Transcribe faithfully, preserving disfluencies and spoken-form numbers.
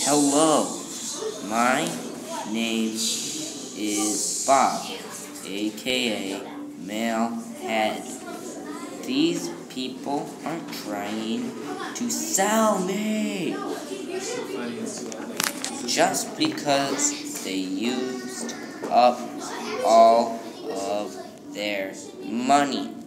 Hello, my name is Bob, aka Male Head. These people are trying to sell me just because they used up all of their money.